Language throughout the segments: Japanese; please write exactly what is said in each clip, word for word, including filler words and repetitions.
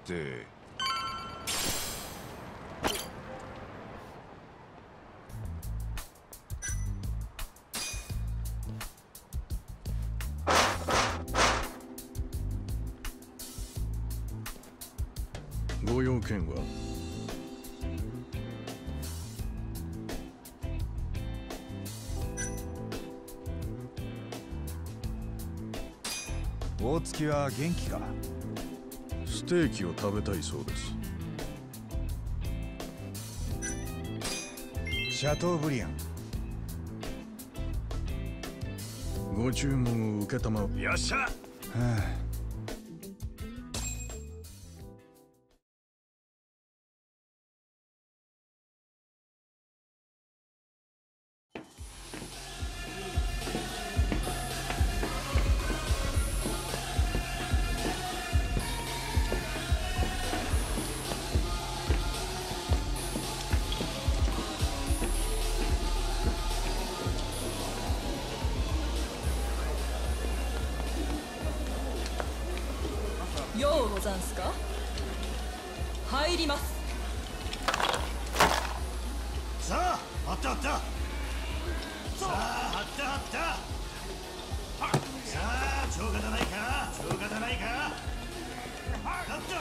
。ご用件は？ 大月は元気か？ ステーキを食べたいそうです。 シャトーブリアン。 ご注文を受けたま。 よっしゃ。はあ。 ようござんすか？入ります。 さあ、あったあった。さあ、あったあった。さあ、超過だないか、超過だないか。あったあった。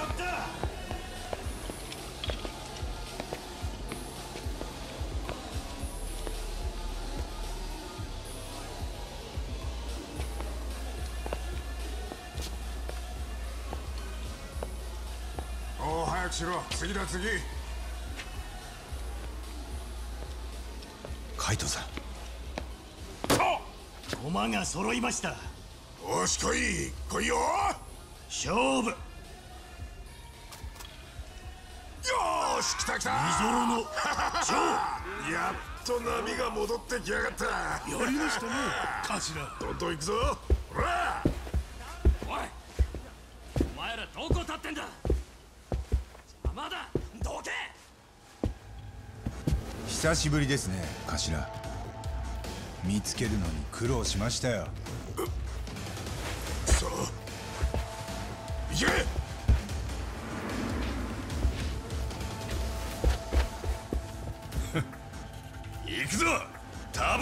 おお、早くしろ。次だ次。 カイトさん。 駒が揃いました。 よし来い来いよ。 勝負。よし来た来た。 未曾有の超。 やっと波が戻ってきやがった。 やりましたね頭。 どんどん行くぞ。ほら。 おい、お前らどこ立ってんだ。まだどけ。 久しぶりですね、頭。見つけるのに苦労しましたよ。 さあ行け。行くぞターボ。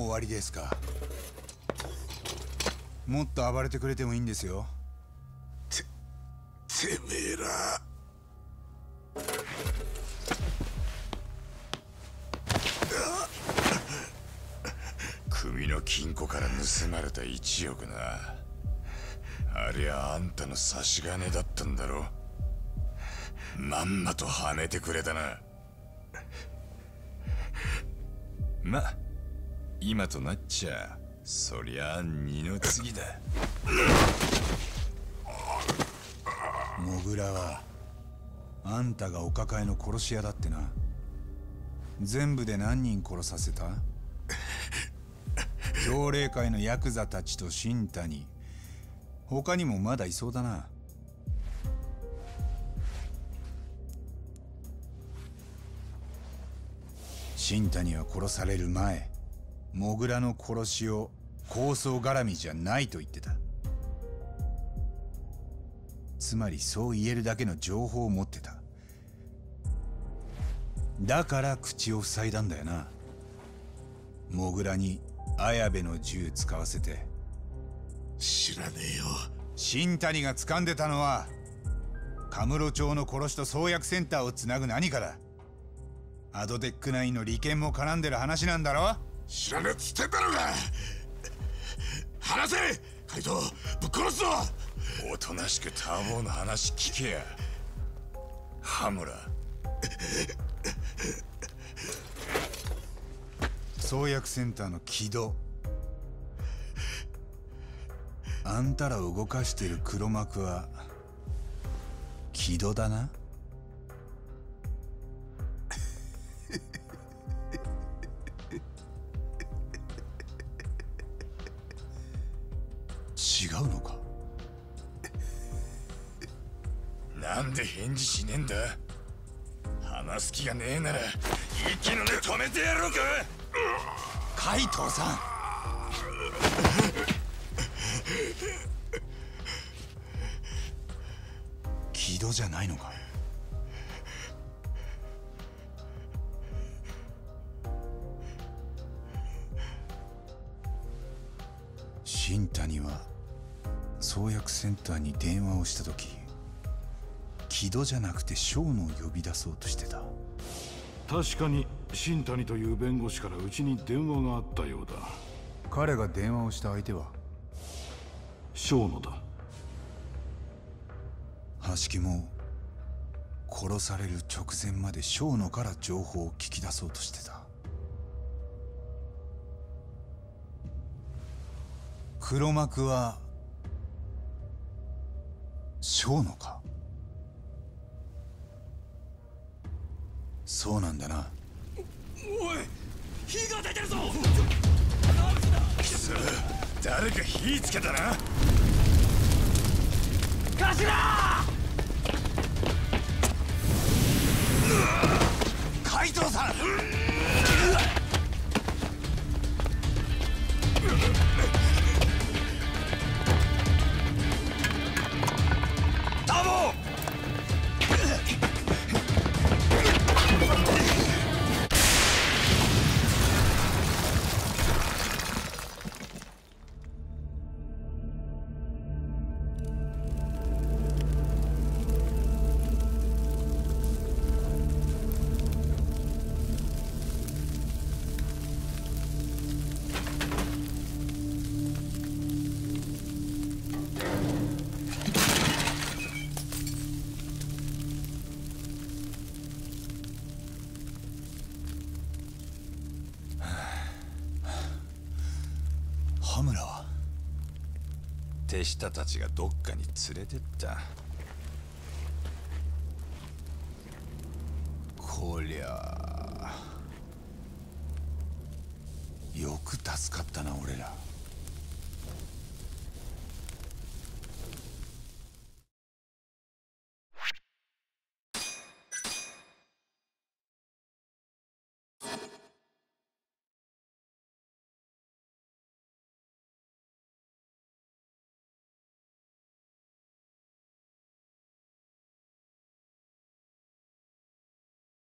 終わりですか。もっと暴れてくれてもいいんですよ。 てめえら。組の金庫から盗まれたいちおくな。ありゃあんたの差し金だったんだろ。まんまとはめてくれたな。ま、今となっちゃそりゃあ二の次だ。 モグラはあんたがお抱えの殺し屋だってな。全部で何人殺させた？奨励会のヤクザたちと新谷、他にもまだいそうだな。新谷は殺される前、モグラの殺しを抗争絡みじゃないと言ってた。つまりそう言えるだけの情報を持ってた。だから口を塞いだんだよな。モグラに綾部の銃使わせて。 知らねえよ。 新谷が掴んでたのはカムロ町の殺しと創薬センターをつなぐ何かだ。アドテックナインの利権も絡んでる話なんだろ。 知らねえっつってんだろうが。話せカイト、ぶっ殺すぞ。おとなしくターボーの話聞けや羽村。 創薬センターの木戸、あんたらを動かしてる黒幕は木戸だな。違うのか。 なんで返事しねえんだ。話す気がねえなら息の根止めてやろうか。 海藤さん。木戸じゃないのか。新谷は創薬センターに電話をした時、木戸じゃなくて小野を呼び出そうとしてた。 確かに新谷という弁護士からうちに電話があったようだ。 彼が電話をした相手は小野だ。 橋木も殺される直前まで小野から情報を聞き出そうとしてた。黒幕は小野か。そうなんだな。 おい、火が出てるぞ。 くそ、誰か火つけたな。 頭！ 海藤さん。 タモ！ 羽村は手下たちがどっかに連れてった。 こりゃよく助かったな俺ら。